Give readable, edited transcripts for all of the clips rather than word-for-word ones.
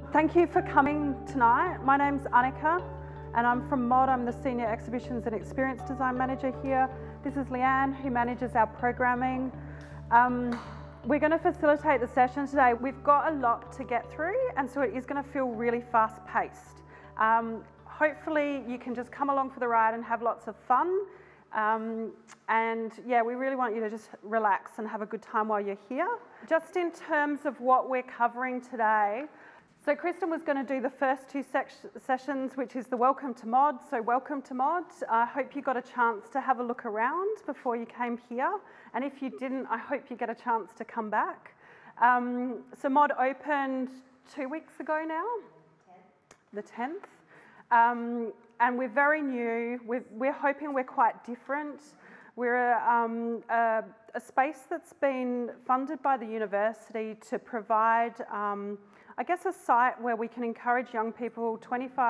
Thank you for coming tonight. My name's Annika and I'm from MOD. I'm the Senior Exhibitions and Experience Design Manager here. This is Leanne, who manages our programming. We're going to facilitate the session today. We've got a lot to get through, and so it is going to feel really fast-paced. Hopefully you can just come along for the ride and have lots of fun. And yeah, we really want you to just relax and have a good time while you're here. Just in terms of what we're covering today, so Kristen was going to do the first two sessions, which is the Welcome to MOD. So welcome to MOD. I hope you got a chance to have a look around before you came here. And if you didn't, I hope you get a chance to come back. So MOD opened 2 weeks ago now, the 10th. And we're very new. We're hoping we're quite different. We're a space that's been funded by the university to provide I guess a site where we can encourage young people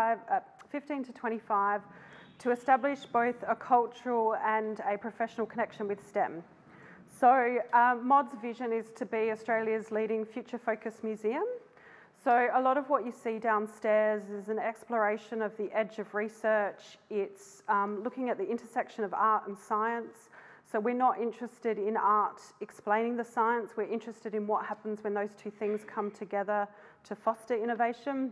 15 to 25 to establish both a cultural and a professional connection with STEM. So MOD's vision is to be Australia's leading future-focused museum. So a lot of what you see downstairs is an exploration of the edge of research. It's looking at the intersection of art and science. So we're not interested in art explaining the science. We're interested in what happens when those two things come together to foster innovation.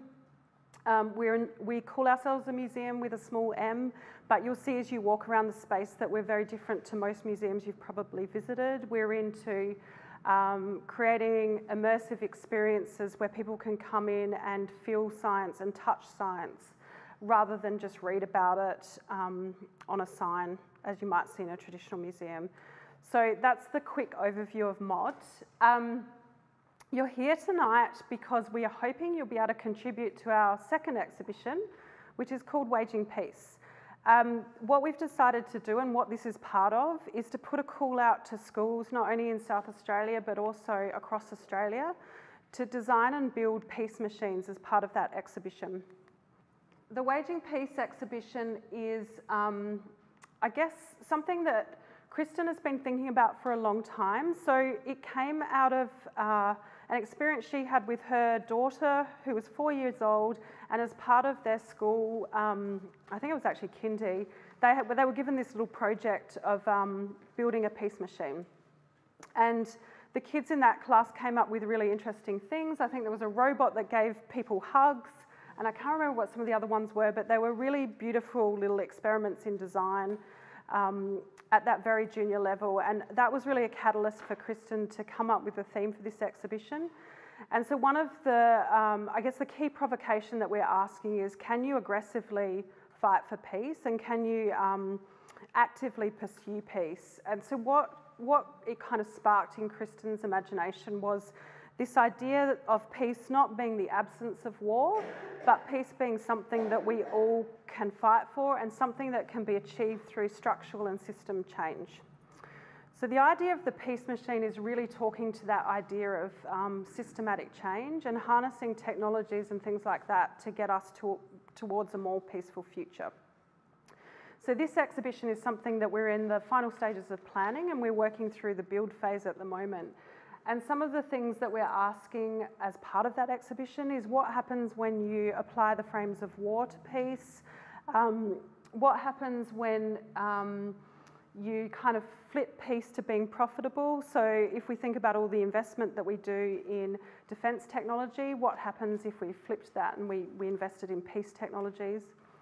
We call ourselves a museum with a small m, but you'll see as you walk around the space that we're very different to most museums you've probably visited. We're into creating immersive experiences where people can come in and feel science and touch science rather than just read about it on a sign, as you might see in a traditional museum. So that's the quick overview of MOD. You're here tonight because we are hoping you'll be able to contribute to our second exhibition, which is called Waging Peace. What we've decided to do and what this is part of is to put a call out to schools, not only in South Australia, but also across Australia, to design and build peace machines as part of that exhibition. The Waging Peace exhibition is, I guess, something that Kristen has been thinking about for a long time. So it came out of an experience she had with her daughter, who was 4 years old, and as part of their school, I think it was actually kindy, they were given this little project of building a peace machine. And the kids in that class came up with really interesting things. I think there was a robot that gave people hugs, and I can't remember what some of the other ones were, but they were really beautiful little experiments in design at that very junior level. And that was really a catalyst for Kristen to come up with a theme for this exhibition. And so one of the, I guess the key provocation that we're asking is, can you aggressively fight for peace, and can you actively pursue peace? And so what it kind of sparked in Kristen's imagination was this idea of peace not being the absence of war, but peace being something that we all can fight for and something that can be achieved through structural and system change. So the idea of the peace machine is really talking to that idea of systematic change and harnessing technologies and things like that to get us towards a more peaceful future. So this exhibition is something that we're in the final stages of planning, and we're working through the build phase at the moment. And some of the things that we're asking as part of that exhibition is what happens when you apply the frames of war to peace? What happens when you kind of flip peace to being profitable? So if we think about all the investment that we do in defence technology, what happens if we flipped that and we invested in peace technologies?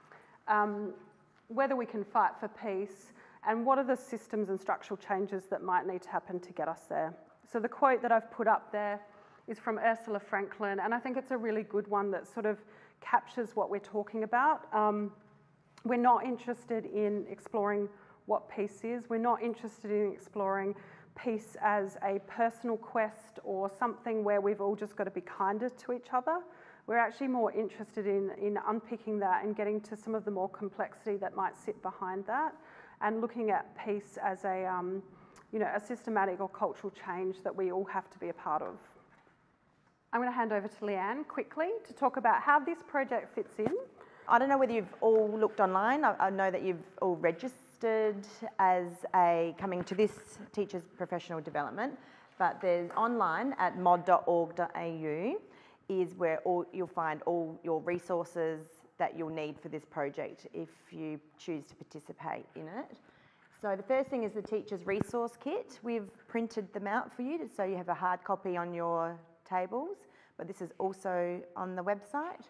Whether we can fight for peace, and what are the systems and structural changes that might need to happen to get us there? So the quote that I've put up there is from Ursula Franklin, and I think it's a really good one that sort of captures what we're talking about. We're not interested in exploring what peace is. We're not interested in exploring peace as a personal quest or something where we've all just got to be kinder to each other. We're actually more interested in unpicking that and getting to some of the more complexity that might sit behind that, and looking at peace as a systematic or cultural change that we all have to be a part of. I'm going to hand over to Leanne quickly to talk about how this project fits in. I don't know whether you've all looked online. I know that you've all registered as coming to this Teachers Professional Development, but there's online at mod.org.au. is where you'll find all your resources that you'll need for this project if you choose to participate in it. So the first thing is the teacher's resource kit. We've printed them out for you so you have a hard copy on your tables, but this is also on the website.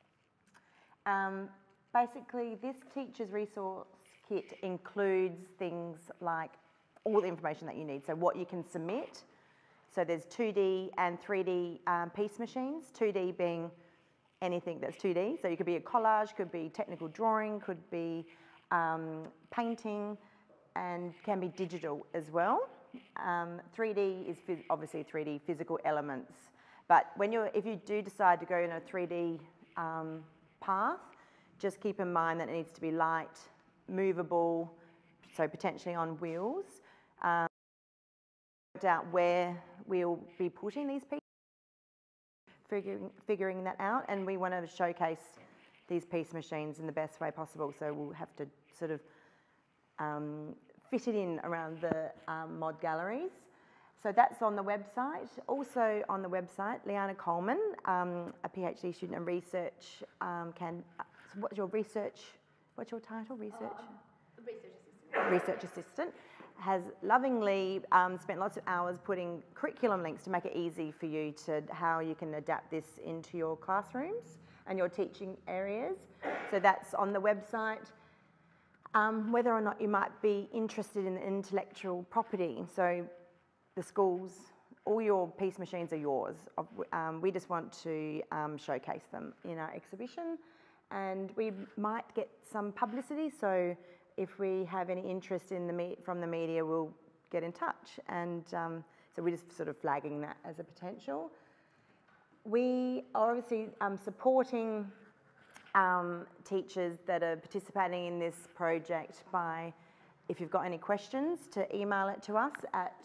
Basically, this teacher's resource kit includes things like all the information that you need. So what you can submit. So there's 2D and 3D piece machines, 2D being anything that's 2D. So it could be a collage, could be technical drawing, could be painting, and can be digital as well. 3D is obviously 3D physical elements. But if you do decide to go in a 3D path, just keep in mind that it needs to be light, movable, so potentially on wheels. Worked out where we'll be putting these pieces, figuring that out, and we want to showcase these piece machines in the best way possible, so we'll have to sort of fit it in around the mod galleries. So that's on the website. Also on the website, Liana Coleman, a PhD student in research, so what's your title? Research assistant. Research assistant. Has lovingly spent lots of hours putting curriculum links to make it easy for you how you can adapt this into your classrooms and your teaching areas. So that's on the website. Whether or not you might be interested in intellectual property. So the schools, all your piece machines are yours. We just want to showcase them in our exhibition, and we might get some publicity. So if we have any interest from the media, we'll get in touch. And so we're just sort of flagging that as a potential. We are obviously supporting teachers that are participating in this project by, if you've got any questions, to email it to us at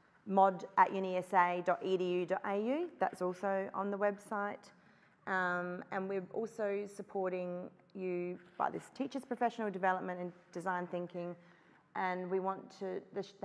mod@unisa.edu.au. That's also on the website. And we're also supporting you by this teachers' professional development and design thinking. And we want the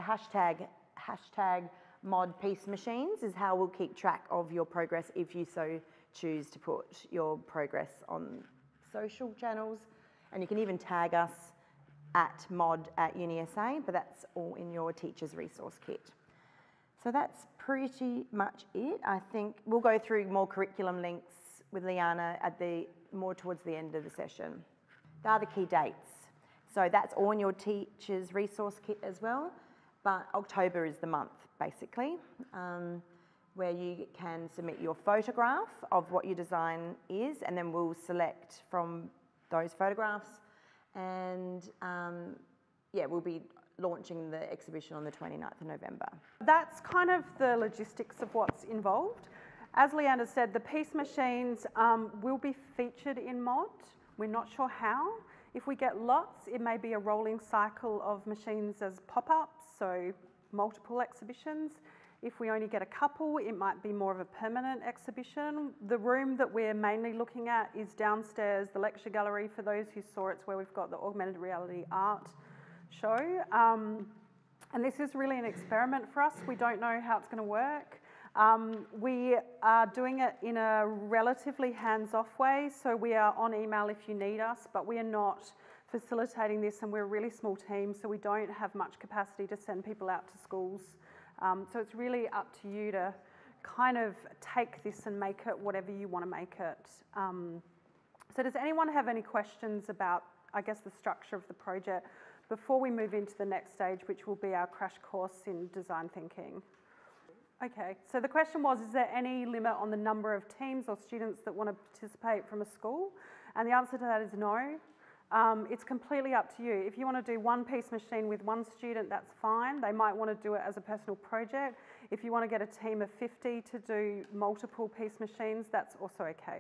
hashtag mod piece machines is how we'll keep track of your progress if you so choose to put your progress on social channels. And you can even tag us at mod@UniSA, but that's all in your teacher's resource kit. So that's pretty much it. I think we'll go through more curriculum links with Liana more towards the end of the session. They are the key dates. So that's all in your teacher's resource kit as well. But October is the month, basically, where you can submit your photograph of what your design is, and then we'll select from those photographs. And we'll be launching the exhibition on the 29th of November. That's kind of the logistics of what's involved. As Leanna said, the piece machines will be featured in mod. We're not sure how. If we get lots, it may be a rolling cycle of machines as pop-ups, so multiple exhibitions. If we only get a couple, it might be more of a permanent exhibition. The room that we're mainly looking at is downstairs, the lecture gallery. For those who saw, it's where we've got the augmented reality art show. And this is really an experiment for us. We don't know how it's going to work. We are doing it in a relatively hands-off way, so we are on email if you need us, but we are not facilitating this, and we're a really small team, so we don't have much capacity to send people out to schools. So it's really up to you to kind of take this and make it whatever you want to make it. So does anyone have any questions about, I guess, the structure of the project before we move into the next stage, which will be our crash course in design thinking? Okay, so the question was, is there any limit on the number of teams or students that want to participate from a school? And the answer to that is no. It's completely up to you. If you want to do one piece machine with one student, that's fine. They might want to do it as a personal project. If you want to get a team of 50 to do multiple piece machines, that's also okay.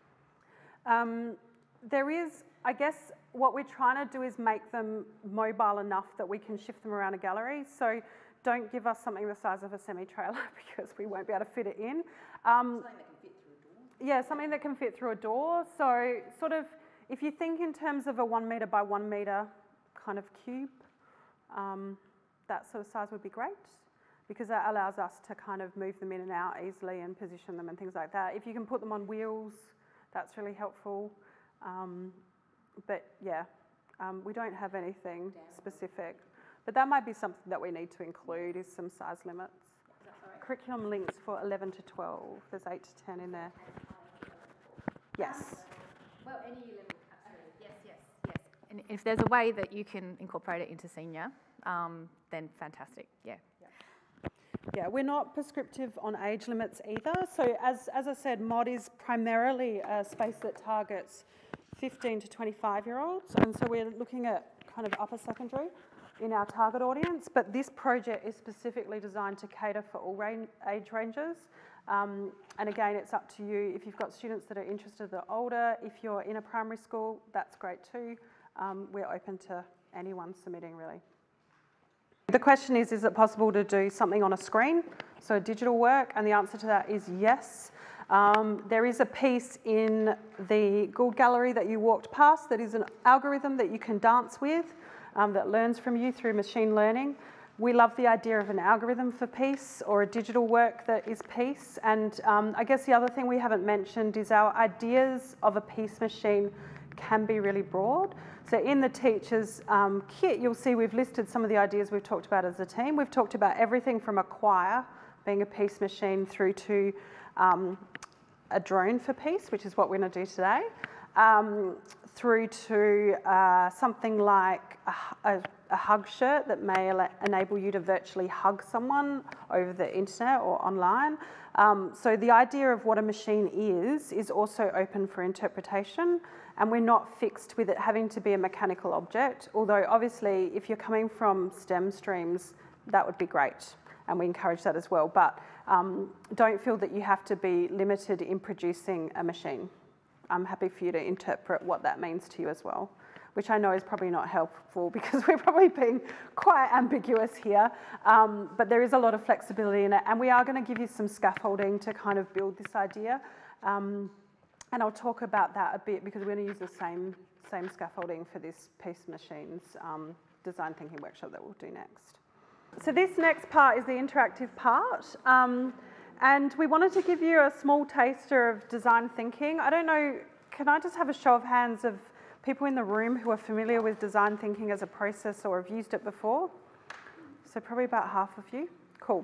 There is, I guess, what we're trying to do is make them mobile enough that we can shift them around a gallery. So don't give us something the size of a semi-trailer because we won't be able to fit it in. Something that can fit through a door? Yeah, something that can fit through a door. So sort of, if you think in terms of a 1 metre by 1 metre kind of cube, that sort of size would be great. because that allows us to kind of move them in and out easily and position them and things like that. If you can put them on wheels, that's really helpful. But yeah, we don't have anything specific. But that might be something that we need to include, is some size limits. Curriculum links for 11 to 12. There's 8 to 10 in there. Yes. Well, any level, absolutely. Yes. And if there's a way that you can incorporate it into senior, then fantastic. Yeah, we're not prescriptive on age limits either. So as I said, MOD is primarily a space that targets 15 to 25-year-olds, and so we're looking at kind of upper secondary in our target audience, but this project is specifically designed to cater for all age ranges. And again, it's up to you. If you've got students that are interested that are older, if you're in a primary school, that's great too. We're open to anyone submitting, really. The question is it possible to do something on a screen, so digital work? And the answer to that is yes. There is a piece in the Gould Gallery that you walked past that is an algorithm that you can dance with, that learns from you through machine learning. We love the idea of an algorithm for peace, or a digital work that is peace. And I guess the other thing we haven't mentioned is our ideas of a peace machine can be really broad. So in the teachers kit, you'll see we've listed some of the ideas we've talked about as a team. We've talked about everything from a choir being a peace machine through to a drone for peace, which is what we're going to do today, through to something like a hug shirt that may enable you to virtually hug someone over the internet or online. So the idea of what a machine is also open for interpretation, and we're not fixed with it having to be a mechanical object, although obviously if you're coming from STEM streams, that would be great, and we encourage that as well. But don't feel that you have to be limited in producing a machine. I'm happy for you to interpret what that means to you as well, which I know is probably not helpful because we're probably being quite ambiguous here, but there is a lot of flexibility in it, and we are going to give you some scaffolding to kind of build this idea, and I'll talk about that a bit because we're going to use the same scaffolding for this peace machines design thinking workshop that we'll do next. So this next part is the interactive part. And we wanted to give you a small taster of design thinking. I don't know, can I just have a show of hands of people in the room who are familiar with design thinking as a process or have used it before? So probably about half of you. Cool.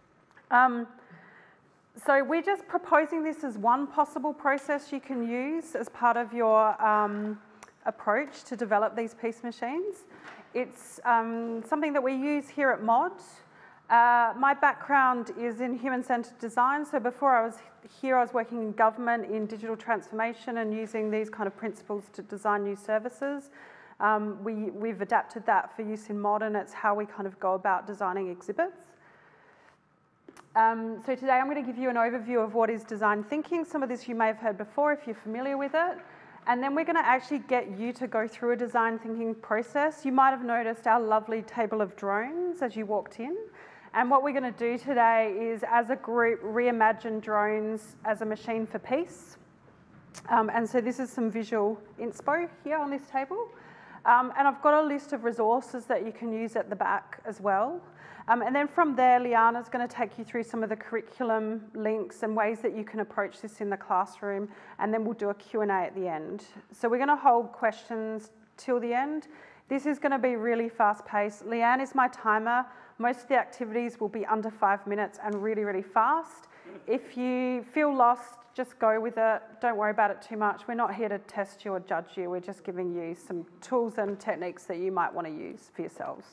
So we're just proposing this as one possible process you can use as part of your approach to develop these peace machines. It's something that we use here at MOD. My background is in human-centred design, so before I was here I was working in government in digital transformation and using these kind of principles to design new services. We've adapted that for use in MOD, and it's how we kind of go about designing exhibits. So today I'm going to give you an overview of what is design thinking. Some of this you may have heard before if you're familiar with it. And then we're going to actually get you to go through a design thinking process. You might have noticed our lovely table of drones as you walked in. And what we're going to do today is, as a group, reimagine drones as a machine for peace. And so this is some visual inspo here on this table. And I've got a list of resources that you can use at the back as well. And then from there, Liana's going to take you through some of the curriculum links and ways that you can approach this in the classroom. And then we'll do a Q&A at the end. So we're going to hold questions till the end. This is going to be really fast-paced. Leanne is my timer. Most of the activities will be under 5 minutes and really, really fast. If you feel lost, just go with it. Don't worry about it too much. We're not here to test you or judge you. We're just giving you some tools and techniques that you might want to use for yourselves.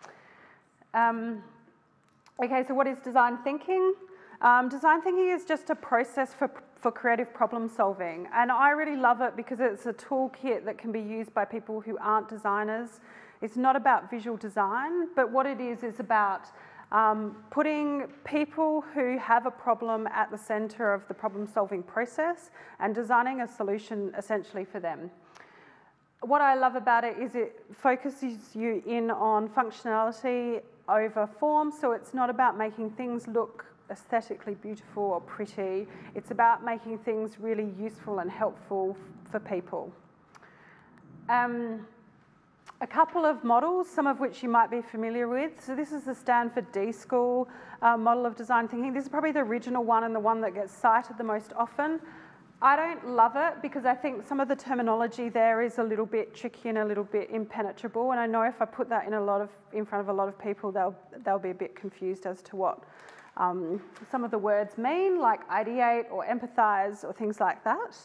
Okay, so what is design thinking? Design thinking is just a process for creative problem solving. And I really love it because it's a toolkit that can be used by people who aren't designers. It's not about visual design, but what it is about putting people who have a problem at the centre of the problem-solving process and designing a solution essentially for them. What I love about it is it focuses you in on functionality over form, so it's not about making things look aesthetically beautiful or pretty. It's about making things really useful and helpful for people. a couple of models, some of which you might be familiar with. So this is the Stanford D-School model of design thinking. This is probably the original one and the one that gets cited the most often. I don't love it because I think some of the terminology there is a little bit tricky and a little bit impenetrable, and I know if I put that in front of a lot of people, they'll be a bit confused as to what some of the words mean, like ideate or empathise or things like that.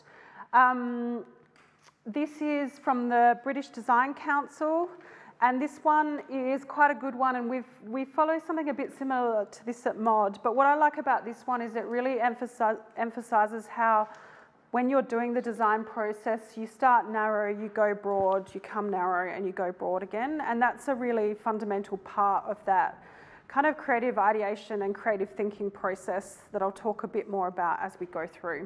This is from the British Design Council, and this one is quite a good one, and we follow something a bit similar to this at MOD, but what I like about this one is it really emphasises how when you're doing the design process, you start narrow, you go broad, you come narrow, and you go broad again, and that's a really fundamental part of that kind of creative ideation and creative thinking process that I'll talk a bit more about as we go through.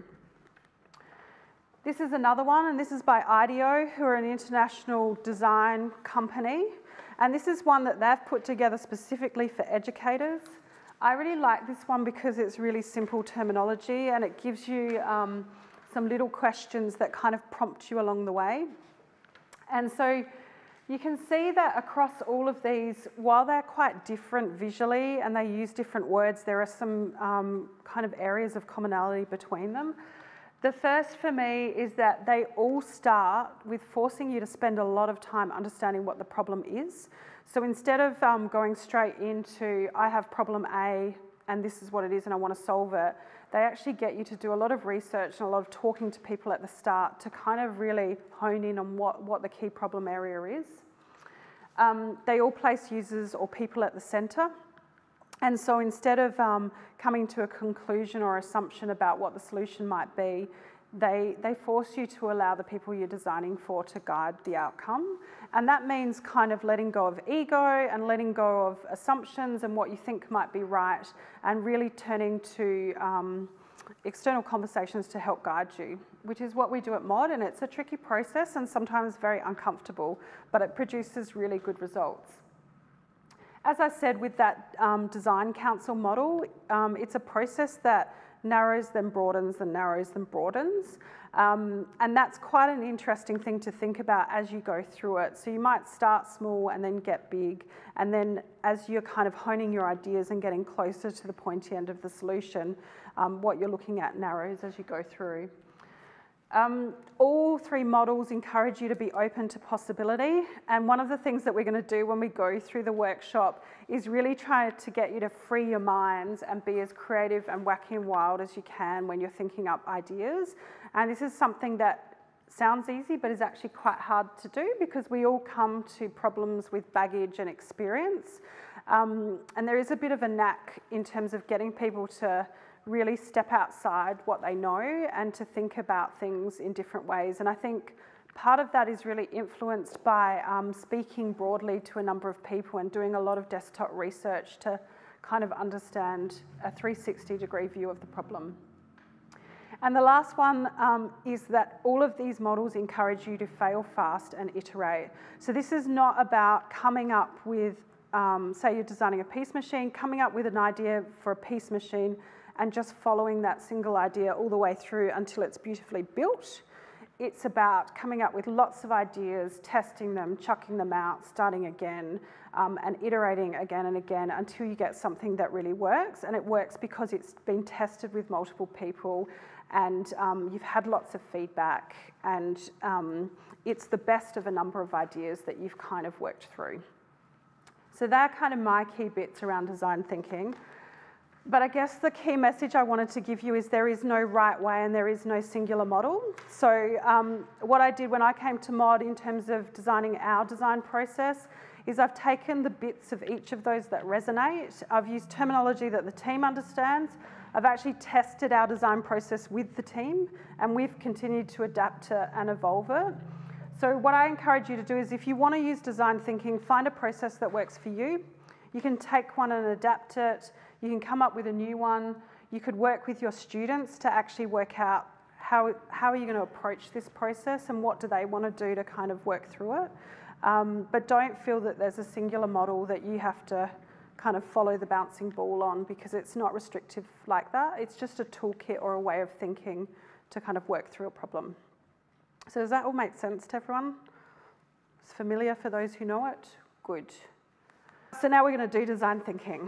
This is another one, and this is by IDEO, who are an international design company, and this is one that they've put together specifically for educators. I really like this one because it's really simple terminology, and it gives you some little questions that kind of prompt you along the way. And so you can see that across all of these, while they're quite different visually and they use different words, there are some kind of areas of commonality between them. The first for me is that they all start with forcing you to spend a lot of time understanding what the problem is. So instead of going straight into, I have problem A and this is what it is and I want to solve it, they actually get you to do a lot of research and a lot of talking to people at the start to kind of really hone in on what the key problem area is. They all place users or people at the centre. And so instead of coming to a conclusion or assumption about what the solution might be, they force you to allow the people you're designing for to guide the outcome. And that means kind of letting go of ego and letting go of assumptions and what you think might be right, and really turning to external conversations to help guide you, which is what we do at MOD, and it's a tricky process and sometimes very uncomfortable, but it produces really good results. As I said, with that design council model, it's a process that narrows, then broadens, then narrows, then broadens. And that's quite an interesting thing to think about as you go through it. So you might start small and then get big, and then as you're kind of honing your ideas and getting closer to the pointy end of the solution, what you're looking at narrows as you go through. All three models encourage you to be open to possibility, and one of the things that we're going to do when we go through the workshop is really try to get you to free your minds and be as creative and wacky and wild as you can when you're thinking up ideas. And this is something that sounds easy but is actually quite hard to do because we all come to problems with baggage and experience, and there is a bit of a knack in terms of getting people to really step outside what they know and to think about things in different ways. And I think part of that is really influenced by speaking broadly to a number of people and doing a lot of desktop research to kind of understand a 360-degree view of the problem. And the last one is that all of these models encourage you to fail fast and iterate. So this is not about coming up with, say you're designing a piece machine, coming up with an idea for a piece machine and just following that single idea all the way through until it's beautifully built. It's about coming up with lots of ideas, testing them, chucking them out, starting again, and iterating again and again until you get something that really works. And it works because it's been tested with multiple people and you've had lots of feedback, and it's the best of a number of ideas that you've kind of worked through. So they're kind of my key bits around design thinking. But I guess the key message I wanted to give you is there is no right way and there is no singular model. So what I did when I came to MOD in terms of designing our design process is I've taken the bits of each of those that resonate. I've used terminology that the team understands. I've actually tested our design process with the team, and we've continued to adapt to and evolve it. So what I encourage you to do is if you want to use design thinking, find a process that works for you. You can take one and adapt it. You can come up with a new one. You could work with your students to actually work out how are you going to approach this process and what do they want to do to kind of work through it. But don't feel that there's a singular model that you have to kind of follow the bouncing ball on, because it's not restrictive like that. It's just a toolkit or a way of thinking to kind of work through a problem. So does that all make sense to everyone? It's familiar for those who know it? Good. So now we're going to do design thinking.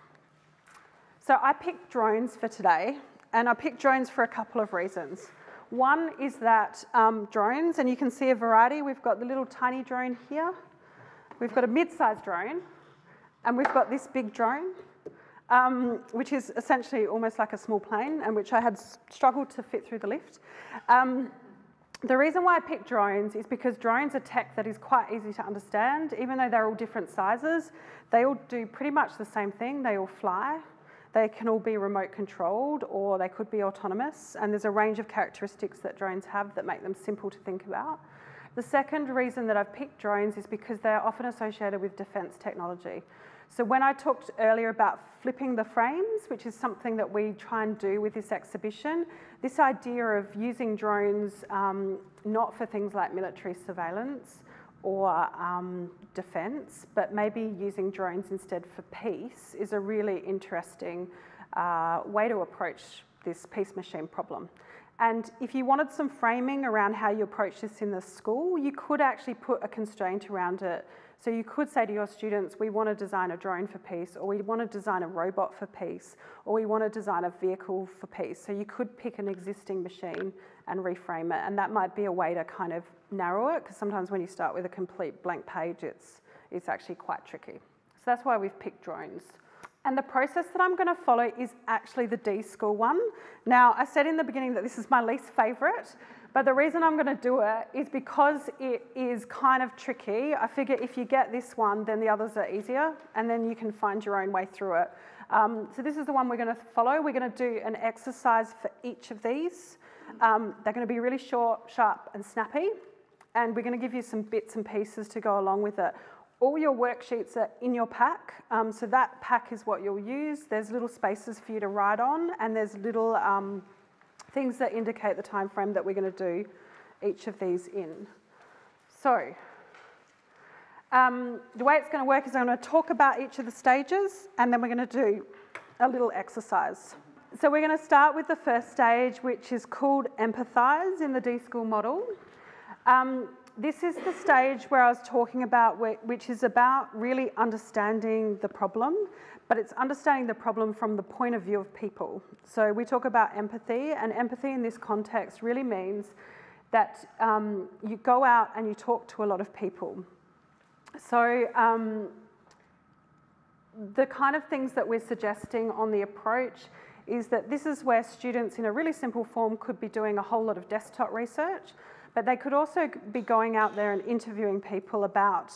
So I picked drones for today, and I picked drones for a couple of reasons. One is that drones, and you can see a variety. We've got the little tiny drone here. We've got a mid-sized drone, and we've got this big drone, which is essentially almost like a small plane, and which I had struggled to fit through the lift. The reason why I picked drones is because drones are tech that is quite easy to understand. Even though they're all different sizes, they all do pretty much the same thing. They all fly. They can all be remote controlled, or they could be autonomous. And there's a range of characteristics that drones have that make them simple to think about. The second reason that I've picked drones is because they're often associated with defence technology. So when I talked earlier about flipping the frames, which is something that we try and do with this exhibition, this idea of using drones not for things like military surveillance or defence, but maybe using drones instead for peace is a really interesting way to approach this peace machine problem. And if you wanted some framing around how you approach this in the school, you could actually put a constraint around it. So you could say to your students, we want to design a drone for peace, or we want to design a robot for peace, or we want to design a vehicle for peace. So you could pick an existing machine and reframe it, and that might be a way to kind of narrow it, because sometimes when you start with a complete blank page, it's actually quite tricky. So that's why we've picked drones. And the process that I'm going to follow is actually the D-School one. Now, I said in the beginning that this is my least favourite, but the reason I'm going to do it is because it is kind of tricky. I figure if you get this one, then the others are easier, and then you can find your own way through it. So this is the one we're going to follow. We're going to do an exercise for each of these. They're going to be really short, sharp, and snappy, and we're going to give you some bits and pieces to go along with it. All your worksheets are in your pack, so that pack is what you'll use. There's little spaces for you to write on, and there's little things that indicate the time frame that we're going to do each of these in. So, the way it's going to work is I'm going to talk about each of the stages, and then we're going to do a little exercise. So we're going to start with the first stage, which is called empathise in the D-School model. This is the stage where I was talking about, which is about really understanding the problem, but it's understanding the problem from the point of view of people. So we talk about empathy, and empathy in this context really means that you go out and you talk to a lot of people. So the kind of things that we're suggesting on the approach is that this is where students in a really simple form could be doing a whole lot of desktop research, but they could also be going out there and interviewing people about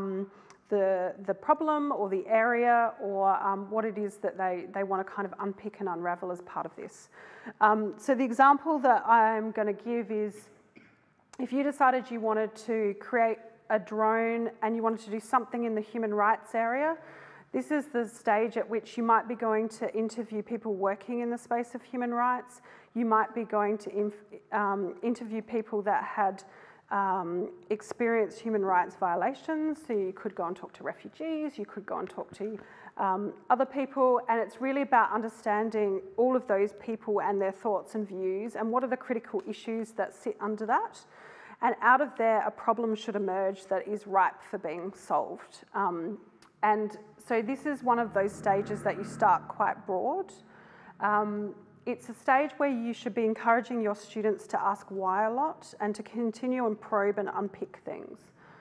the problem or the area or what it is that they want to kind of unpick and unravel as part of this. So the example that I'm going to give is if you decided you wanted to create a drone and you wanted to do something in the human rights area, this is the stage at which you might be going to interview people working in the space of human rights. You might be going to interview people that had experienced human rights violations. So you could go and talk to refugees, you could go and talk to other people, and it's really about understanding all of those people and their thoughts and views and what are the critical issues that sit under that. And out of there, a problem should emerge that is ripe for being solved. And so this is one of those stages that you start quite broad. It's a stage where you should be encouraging your students to ask why a lot and to continue and probe and unpick things.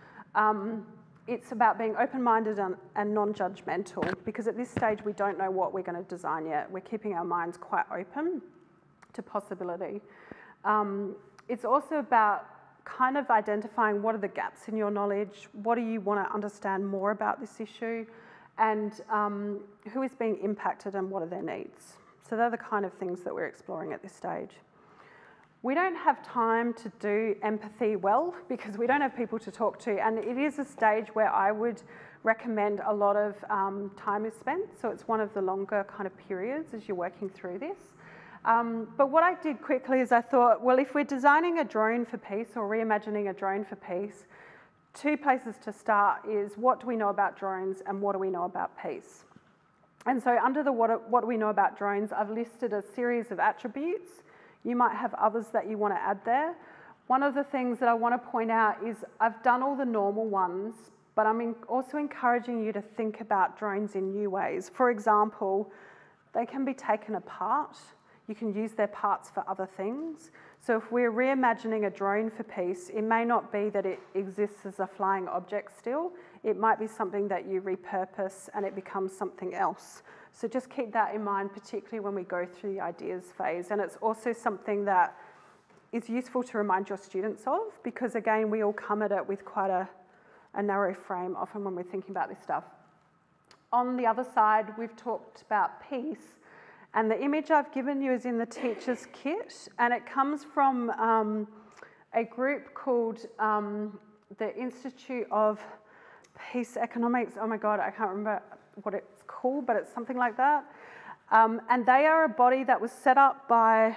It's about being open-minded and non-judgmental, because at this stage we don't know what we're going to design yet. We're keeping our minds quite open to possibility. It's also about kind of identifying what are the gaps in your knowledge, what do you want to understand more about this issue, and who is being impacted and what are their needs. So they're the kind of things that we're exploring at this stage. We don't have time to do empathy well because we don't have people to talk to, and it is a stage where I would recommend a lot of time is spent, so it's one of the longer kind of periods as you're working through this. But what I did quickly is I thought, well, if we're designing a drone for peace or reimagining a drone for peace, two places to start is what do we know about drones and what do we know about peace? And so under the what do we know about drones, I've listed a series of attributes. You might have others that you want to add there. one of the things that I want to point out is I've done all the normal ones, but I'm also encouraging you to think about drones in new ways. For example, they can be taken apart. You can use their parts for other things. So if we're reimagining a drone for peace, it may not be that it exists as a flying object still. It might be something that you repurpose and it becomes something else. So just keep that in mind, particularly when we go through the ideas phase. And it's also something that is useful to remind your students of, because again, we all come at it with quite a narrow frame often when we're thinking about this stuff. On the other side, we've talked about peace, and the image I've given you is in the teacher's kit, and it comes from a group called the Institute of Peace Economics. Oh my God, I can't remember what it's called, but it's something like that. And they are a body that was set up by,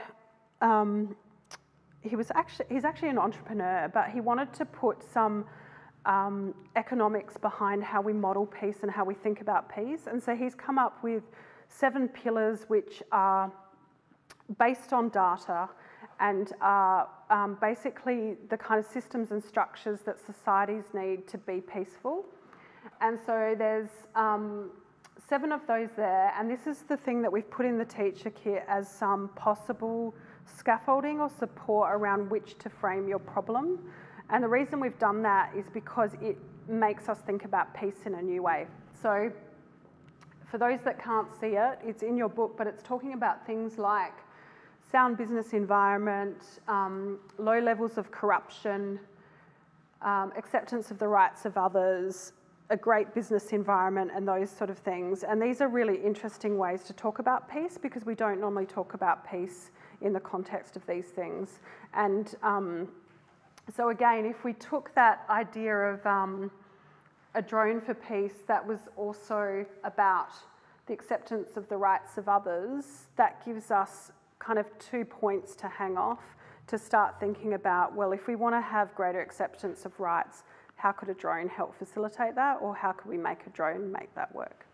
he's actually an entrepreneur, but he wanted to put some economics behind how we model peace and how we think about peace. And so he's come up with 7 pillars which are based on data and are basically the kind of systems and structures that societies need to be peaceful. And so there's 7 of those there, and this is the thing that we've put in the teacher kit as some possible scaffolding or support around which to frame your problem. And the reason we've done that is because it makes us think about peace in a new way. So for those that can't see it, it's in your book, but it's talking about things like sound business environment, low levels of corruption, acceptance of the rights of others, a great business environment, and those sort of things. And these are really interesting ways to talk about peace, because we don't normally talk about peace in the context of these things. And so again, if we took that idea of a drone for peace that was also about the acceptance of the rights of others, that gives us kind of 2 points to hang off to start thinking about, well, if we want to have greater acceptance of rights, how could a drone help facilitate that, or how could we make a drone make that work?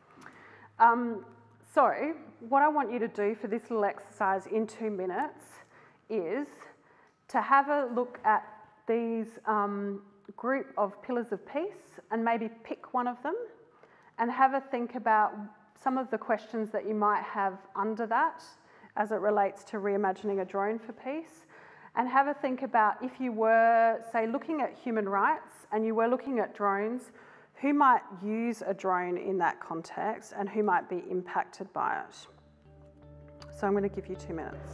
So what I want you to do for this little exercise in 2 minutes is to have a look at these group of pillars of peace and maybe pick one of them and have a think about some of the questions that you might have under that as it relates to reimagining a drone for peace, and have a think about if you were, say, looking at human rights and you were looking at drones, who might use a drone in that context and who might be impacted by it. So I'm going to give you 2 minutes.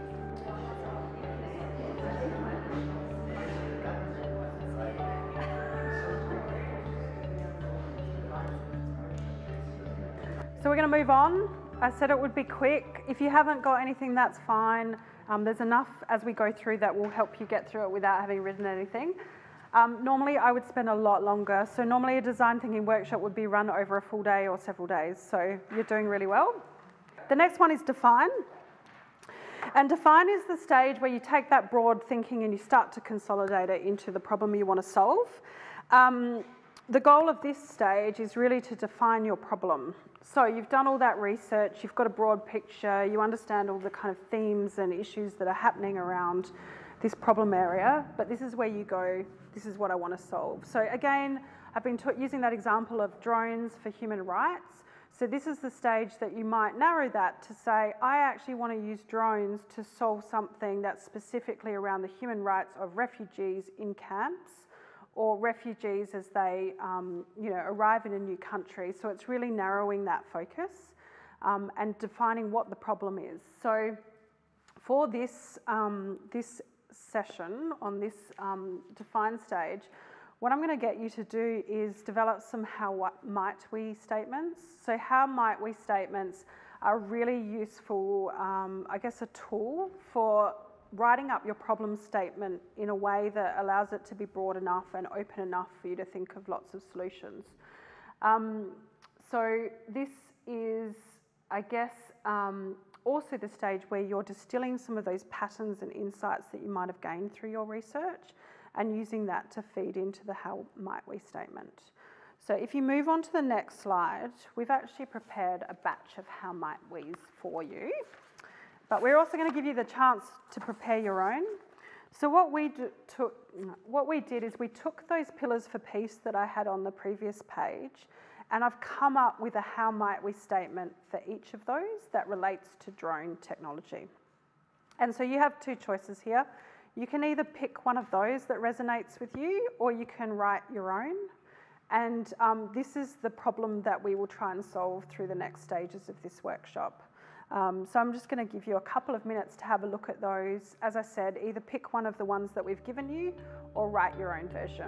So we're going to move on. I said it would be quick. If you haven't got anything, that's fine. There's enough as we go through that will help you get through it without having written anything. Normally I would spend a lot longer. So normally a design thinking workshop would be run over a full day or several days. So you're doing really well. The next one is define. And define is the stage where you take that broad thinking and you start to consolidate it into the problem you want to solve. The goal of this stage is really to define your problem. So you've done all that research, you've got a broad picture, you understand all the kind of themes and issues that are happening around this problem area, but this is where you go, this is what I want to solve. So again, I've been using that example of drones for human rights. So this is the stage that you might narrow that to say, I actually want to use drones to solve something that's specifically around the human rights of refugees in camps, or refugees as they arrive in a new country. So it's really narrowing that focus and defining what the problem is. So for this, this session on this define stage, what I'm going to get you to do is develop some how might we statements. So how might we statements are really useful, I guess, a tool for writing up your problem statement in a way that allows it to be broad enough and open enough for you to think of lots of solutions. So this is, I guess, also the stage where you're distilling some of those patterns and insights that you might have gained through your research and using that to feed into the how might we statement. So if you move on to the next slide, we've actually prepared a batch of how might we's for you. But we're also going to give you the chance to prepare your own. So what we did is we took those pillars for peace that I had on the previous page, and I've come up with a how might we statement for each of those that relates to drone technology. And so you have two choices here. You can either pick one of those that resonates with you, or you can write your own. And this is the problem that we will try and solve through the next stages of this workshop. So I'm just going to give you a couple of minutes to have a look at those. As I said, either pick one of the ones that we've given you or write your own version.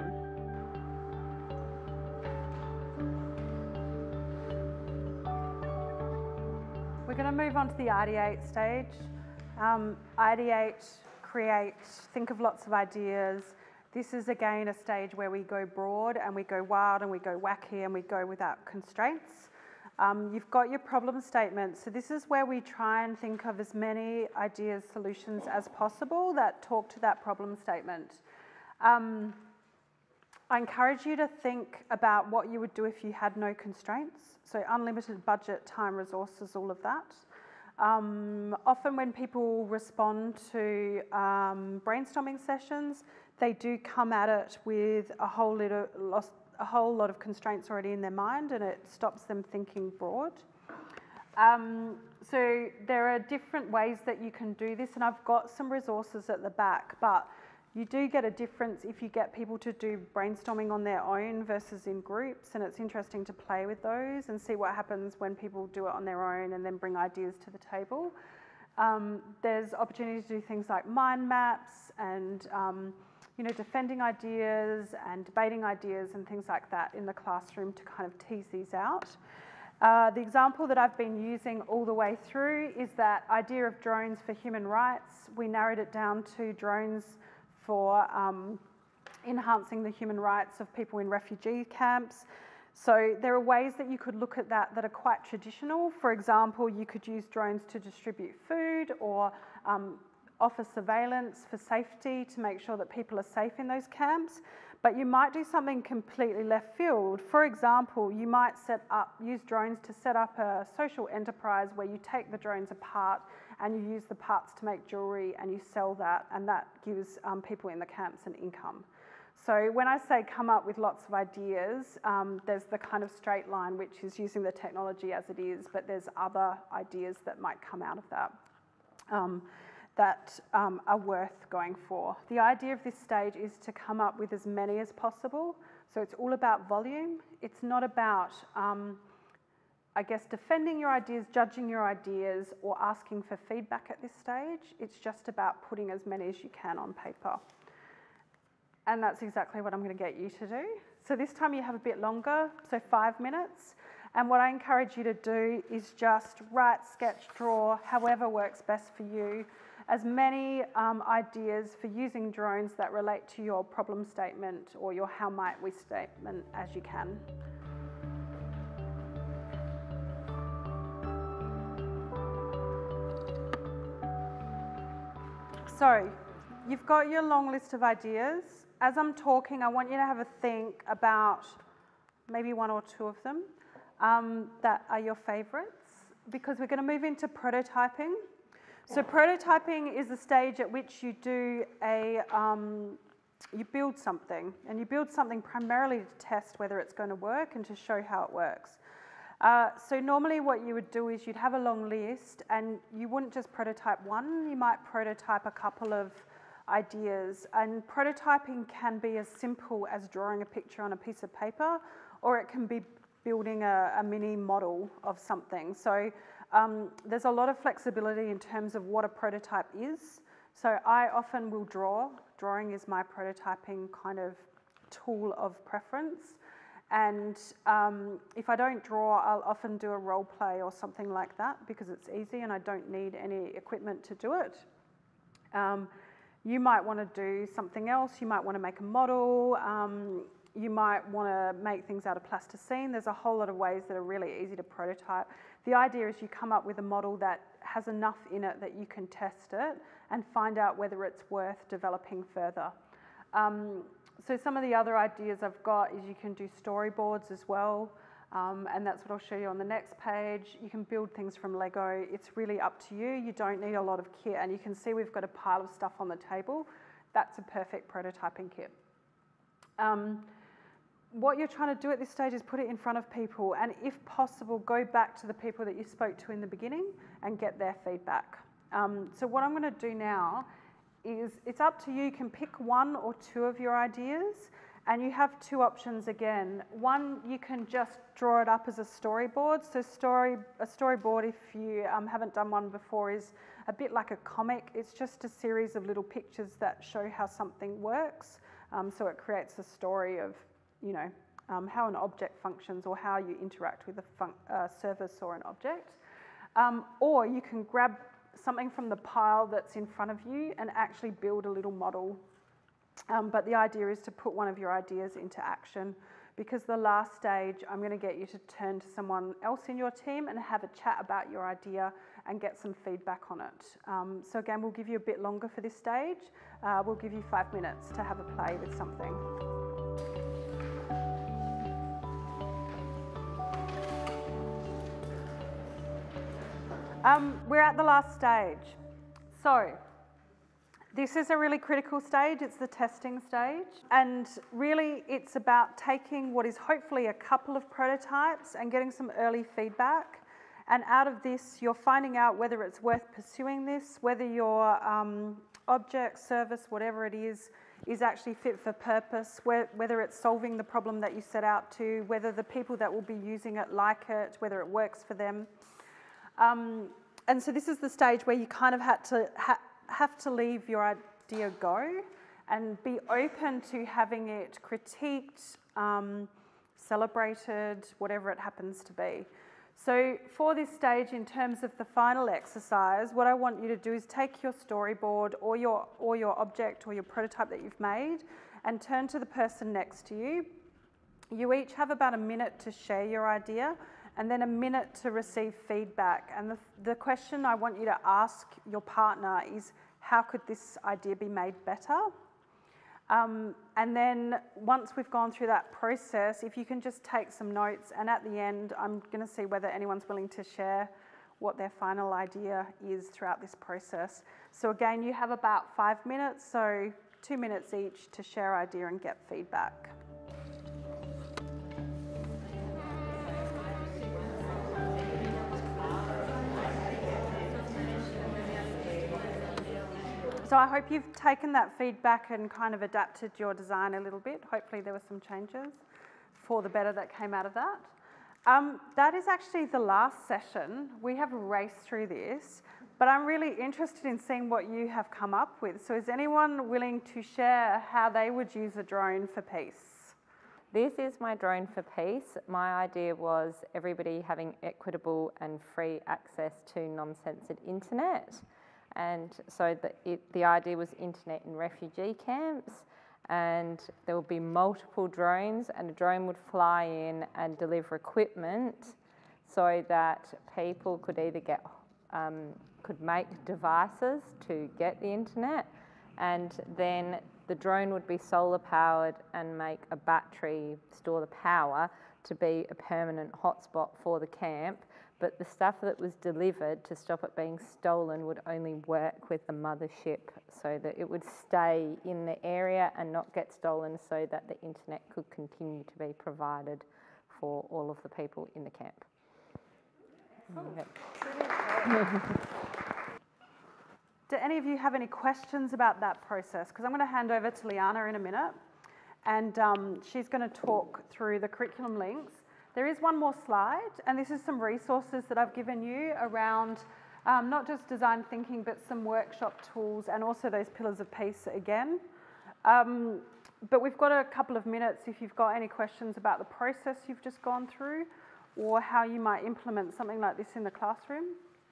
We're going to move on to the ideate stage. Ideate, create, think of lots of ideas. This is again a stage where we go broad and we go wild and we go wacky and we go without constraints. You've got your problem statement. So this is where we try and think of as many ideas, solutions as possible that talk to that problem statement. I encourage you to think about what you would do if you had no constraints. So unlimited budget, time, resources, all of that. Often when people respond to brainstorming sessions, they do come at it with a whole lot of constraints already in their mind, and it stops them thinking broad. So there are different ways that you can do this, and I've got some resources at the back, but you do get a difference if you get people to do brainstorming on their own versus in groups, and it's interesting to play with those and see what happens when people do it on their own and then bring ideas to the table. There's opportunities to do things like mind maps and defending ideas and debating ideas and things like that in the classroom to kind of tease these out. The example that I've been using all the way through is that idea of drones for human rights. We narrowed it down to drones for enhancing the human rights of people in refugee camps. So there are ways that you could look at that are quite traditional. For example, you could use drones to distribute food or offer surveillance for safety to make sure that people are safe in those camps. But you might do something completely left field. For example, you might use drones to set up a social enterprise where you take the drones apart and you use the parts to make jewellery and you sell that, and that gives people in the camps an income. So when I say come up with lots of ideas, there's the kind of straight line, which is using the technology as it is, but there's other ideas that might come out of that that are worth going for. The idea of this stage is to come up with as many as possible. So it's all about volume. It's not about, defending your ideas, judging your ideas, or asking for feedback at this stage. It's just about putting as many as you can on paper. And that's exactly what I'm going to get you to do. So this time you have a bit longer, so 5 minutes. And what I encourage you to do is just write, sketch, draw, however works best for you, as many ideas for using drones that relate to your problem statement or your how might we statement as you can. So you've got your long list of ideas. As I'm talking, I want you to have a think about maybe one or two of them that are your favourites, because we're going to move into prototyping. So prototyping is the stage at which you do you build something, and you build something primarily to test whether it's going to work and to show how it works. So normally what you would do is you'd have a long list, and you wouldn't just prototype one, you might prototype a couple of ideas. And prototyping can be as simple as drawing a picture on a piece of paper, or it can be building a mini model of something. So there's a lot of flexibility in terms of what a prototype is. So I often will draw. Drawing is my prototyping kind of tool of preference. And if I don't draw, I'll often do a role play or something like that because it's easy and I don't need any equipment to do it. You might want to do something else. You might want to make a model. You might want to make things out of plasticine. There's a whole lot of ways that are really easy to prototype. The idea is you come up with a model that has enough in it that you can test it and find out whether it's worth developing further. So some of the other ideas I've got is you can do storyboards as well, and that's what I'll show you on the next page. You can build things from Lego. It's really up to you. You don't need a lot of kit, and you can see we've got a pile of stuff on the table that's a perfect prototyping kit. What you're trying to do at this stage is put it in front of people, and if possible, go back to the people that you spoke to in the beginning and get their feedback. So what I'm going to do now is, it's up to you. You can pick one or two of your ideas, and you have two options again. One, you can just draw it up as a storyboard. So a storyboard, if you haven't done one before, is a bit like a comic. It's just a series of little pictures that show how something works. So it creates a story of, you know, how an object functions or how you interact with a service or an object. Or you can grab something from the pile that's in front of you and actually build a little model. But the idea is to put one of your ideas into action, because the last stage, I'm going to get you to turn to someone else in your team and have a chat about your idea and get some feedback on it. So again, we'll give you a bit longer for this stage. We'll give you 5 minutes to have a play with something. We're at the last stage. So this is a really critical stage. It's the testing stage. And really it's about taking what is hopefully a couple of prototypes and getting some early feedback. And out of this, you're finding out whether it's worth pursuing this, whether your object, service, whatever it is actually fit for purpose, whether it's solving the problem that you set out to, whether the people that will be using it like it, whether it works for them. And so this is the stage where you kind of have to leave your idea go and be open to having it critiqued, celebrated, whatever it happens to be. So for this stage, in terms of the final exercise, what I want you to do is take your storyboard or your object or your prototype that you've made and turn to the person next to you. You each have about a minute to share your idea and then a minute to receive feedback. And the question I want you to ask your partner is, how could this idea be made better? And then once we've gone through that process, if you can just take some notes, and at the end, I'm going to see whether anyone's willing to share what their final idea is throughout this process. So again, you have about 5 minutes, so 2 minutes each to share idea and get feedback. So I hope you've taken that feedback and kind of adapted your design a little bit. Hopefully there were some changes for the better that came out of that. That is actually the last session. We have raced through this, but I'm really interested in seeing what you have come up with. So is anyone willing to share how they would use a drone for peace? This is my drone for peace. My idea was everybody having equitable and free access to non-censored internet. And so the idea was internet in refugee camps, and there would be multiple drones, and a drone would fly in and deliver equipment so that people could either could make devices to get the internet, and then the drone would be solar powered and make a battery store the power to be a permanent hotspot for the camp. But the stuff that was delivered to stop it being stolen would only work with the mothership, so that it would stay in the area and not get stolen, so that the internet could continue to be provided for all of the people in the camp. Oh. Yep. Do any of you have any questions about that process? Because I'm going to hand over to Liana in a minute, and she's going to talk through the curriculum links. There is one more slide, and this is some resources that I've given you around not just design thinking, but some workshop tools and also those pillars of peace again. But we've got a couple of minutes if you've got any questions about the process you've just gone through or how you might implement something like this in the classroom.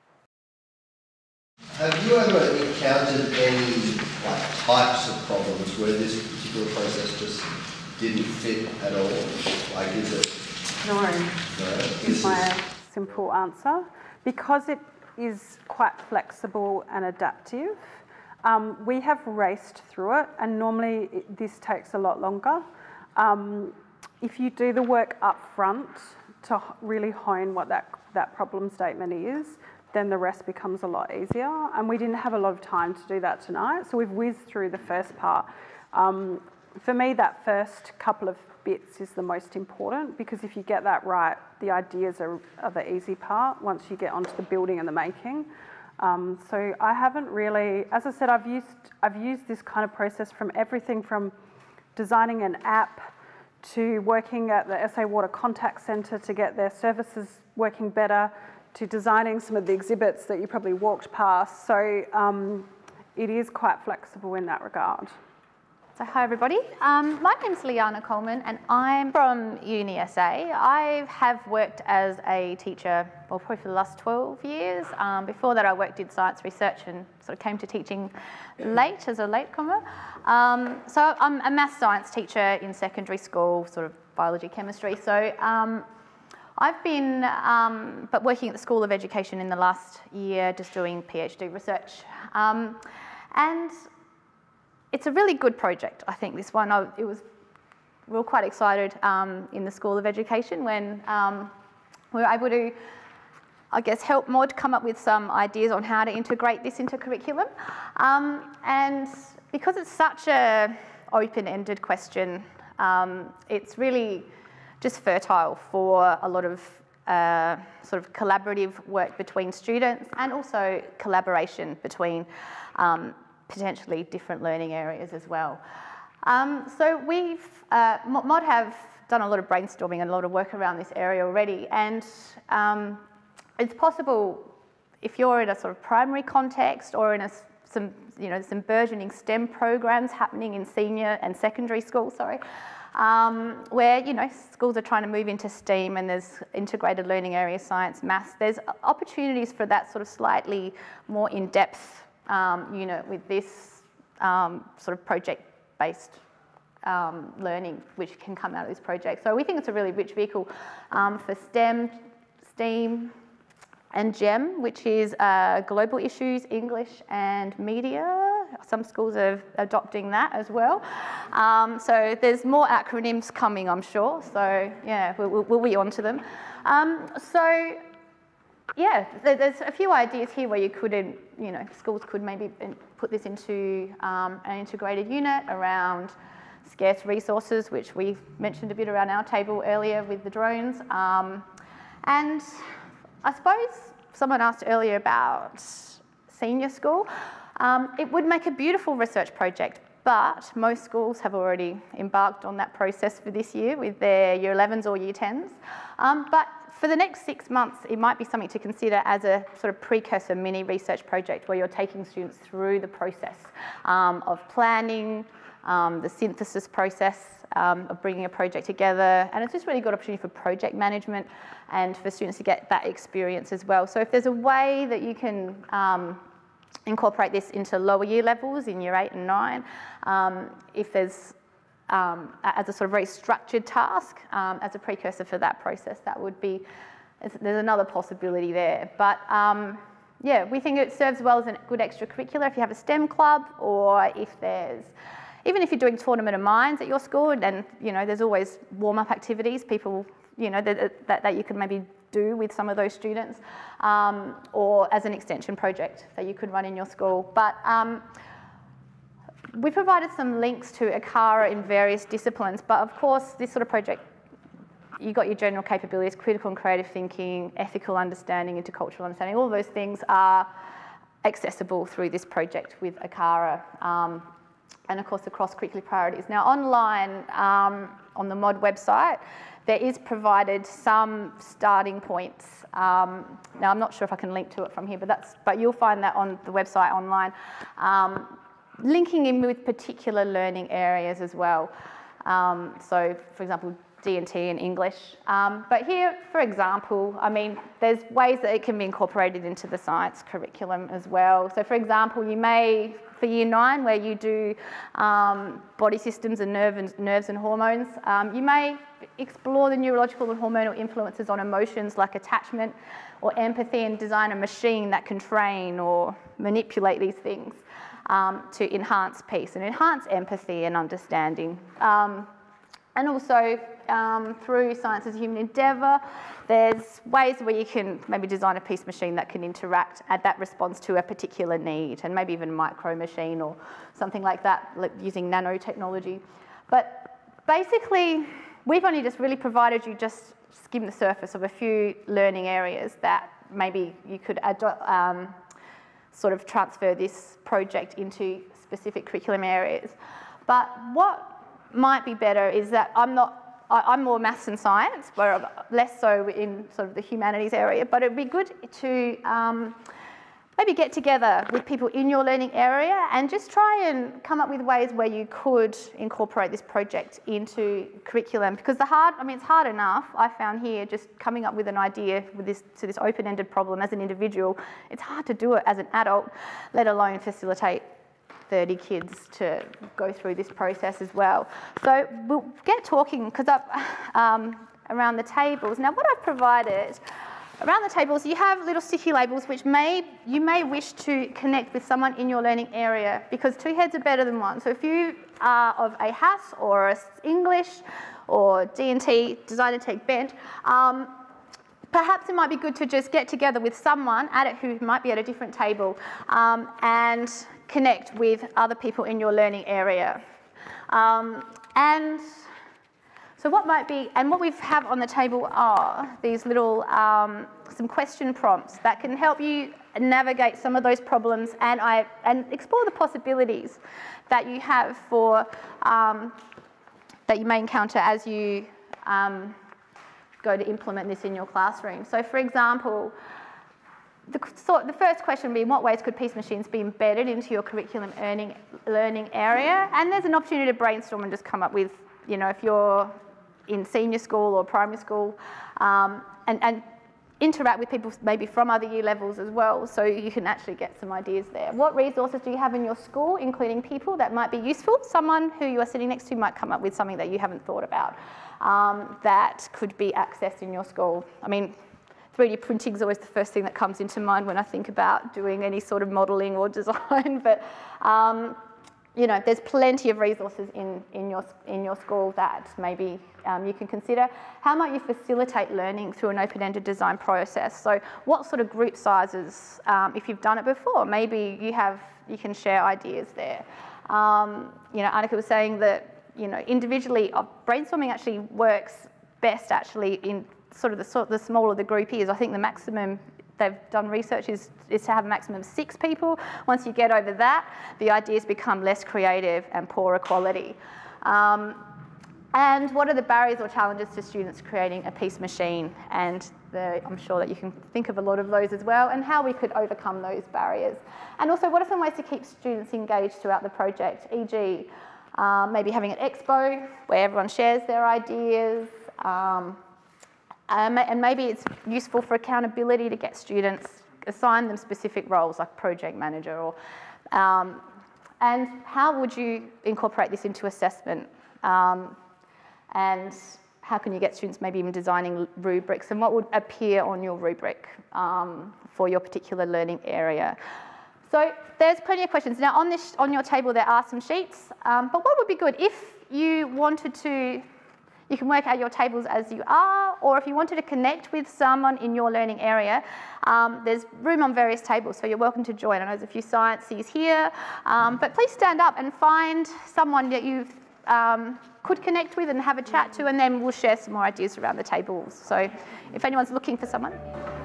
Have you ever encountered any types of problems where this particular process just didn't fit at all? Like, is it... No, is my simple answer. Because it is quite flexible and adaptive, we have raced through it, and normally this takes a lot longer. If you do the work up front to really hone what that problem statement is, then the rest becomes a lot easier. And we didn't have a lot of time to do that tonight, so we've whizzed through the first part. For me, that first couple of bits is the most important, because if you get that right, the ideas are the easy part once you get onto the building and the making. So I haven't really, as I said, I've used this kind of process from everything from designing an app to working at the SA Water Contact Centre to get their services working better, to designing some of the exhibits that you probably walked past. So it is quite flexible in that regard. So hi everybody, my name's Liana Coleman and I'm from Uni SA. I have worked as a teacher, well, probably for the last 12 years. Before that I worked in science research and sort of came to teaching late as a latecomer. So I'm a maths science teacher in secondary school, sort of biology, chemistry. So I've been but working at the School of Education in the last year, just doing PhD research. And it's a really good project, I think, this one. We were quite excited in the School of Education when we were able to, I guess, help Mod come up with some ideas on how to integrate this into curriculum. And because it's such a open-ended question, it's really just fertile for a lot of sort of collaborative work between students and also collaboration between potentially different learning areas as well. So we've, Mod have done a lot of brainstorming and a lot of work around this area already, and it's possible if you're in a sort of primary context or in some burgeoning STEM programs happening in senior and secondary schools, where schools are trying to move into STEAM and there's integrated learning areas, science, maths. There's opportunities for that sort of slightly more in-depth unit with this sort of project-based learning which can come out of this project. So we think it's a really rich vehicle for STEM, STEAM and GEM, which is global issues, English and media. Some schools are adopting that as well. So there's more acronyms coming, I'm sure. So yeah, we'll be on to them. So yeah, there's a few ideas here where you could, schools could maybe put this into an integrated unit around scarce resources, which we mentioned a bit around our table earlier with the drones. And I suppose someone asked earlier about senior school. It would make a beautiful research project, but most schools have already embarked on that process for this year with their Year 11s or Year 10s. But for the next 6 months, it might be something to consider as a sort of precursor mini research project where you're taking students through the process of planning, the synthesis process of bringing a project together. And it's just really good opportunity for project management and for students to get that experience as well. So if there's a way that you can incorporate this into lower year levels in Year 8 and 9, if there's as a sort of very structured task, as a precursor for that process, that would be, there's another possibility there. But yeah, we think it serves well as a good extracurricular if you have a STEM club, or if there's, even if you're doing Tournament of Minds at your school, and there's always warm-up activities, people, that you could maybe do with some of those students, or as an extension project that you could run in your school. But we provided some links to ACARA in various disciplines, but of course this sort of project, you got your general capabilities, critical and creative thinking, ethical understanding, intercultural understanding, all of those things are accessible through this project with ACARA. And of course the cross-curricular priorities. Now online, on the Mod website, there is provided some starting points. Now I'm not sure if I can link to it from here, but you'll find that on the website online. Linking in with particular learning areas as well. So for example, D&T and English. But here, for example, there's ways that it can be incorporated into the science curriculum as well. So for example, you may, for Year 9, where you do body systems and nerves and hormones, you may explore the neurological and hormonal influences on emotions like attachment or empathy, and design a machine that can train or manipulate these things to enhance peace and enhance empathy and understanding. And also through Science as a Human Endeavour, there's ways where you can maybe design a piece machine that can interact and that responds to a particular need, and maybe even a micro machine or something like that, like using nanotechnology. But basically, we've only just really provided you just skim the surface of a few learning areas that maybe you could sort of transfer this project into specific curriculum areas. But what might be better is that I'm more maths and science, but less so in sort of the humanities area, but it'd be good to maybe get together with people in your learning area and just try and come up with ways where you could incorporate this project into curriculum, because it's hard enough, I found here, just coming up with an idea with this open-ended problem as an individual. It's hard to do it as an adult, let alone facilitate 30 kids to go through this process as well. So we'll get talking, because around the tables. Now what I've provided, around the tables you have little sticky labels which you may wish to connect with someone in your learning area, because two heads are better than one. So if you are of a HASS or a English or D&T, Design and Tech bent, perhaps it might be good to just get together with someone who might be at a different table and connect with other people in your learning area. And so what might be, and what we have on the table are these little, some question prompts that can help you navigate some of those problems and explore the possibilities that you have for, that you may encounter as you go to implement this in your classroom. So for example, the first question would be, in what ways could piece machines be embedded into your curriculum learning area? And there's an opportunity to brainstorm and just come up with, if you're in senior school or primary school, and interact with people maybe from other year levels as well, so you can actually get some ideas there. What resources do you have in your school, including people that might be useful? Someone who you are sitting next to might come up with something that you haven't thought about that could be accessed in your school. 3D printing is always the first thing that comes into mind when I think about doing any sort of modelling or design, but there's plenty of resources in your school that maybe you can consider. How might you facilitate learning through an open-ended design process? So what sort of group sizes, if you've done it before, maybe you can share ideas there. Annika was saying that individually brainstorming actually works best in sort of the smaller the group is. I think the maximum they've done research is to have a maximum of 6 people. Once you get over that, the ideas become less creative and poorer quality. And what are the barriers or challenges to students creating a piece machine? And I'm sure that you can think of a lot of those as well, and how we could overcome those barriers. And also, what are some ways to keep students engaged throughout the project, e.g. maybe having an expo where everyone shares their ideas, and maybe it's useful for accountability to get students, assign them specific roles like project manager, or, and how would you incorporate this into assessment? And how can you get students maybe even designing rubrics, and what would appear on your rubric for your particular learning area? So there's plenty of questions. Now on your table there are some sheets, but what would be good if you wanted to, you can work out your tables as you are, or if you wanted to connect with someone in your learning area, there's room on various tables, so you're welcome to join. I know there's a few sciences here, but please stand up and find someone that you could connect with and have a chat to, and then we'll share some more ideas around the tables. So if anyone's looking for someone.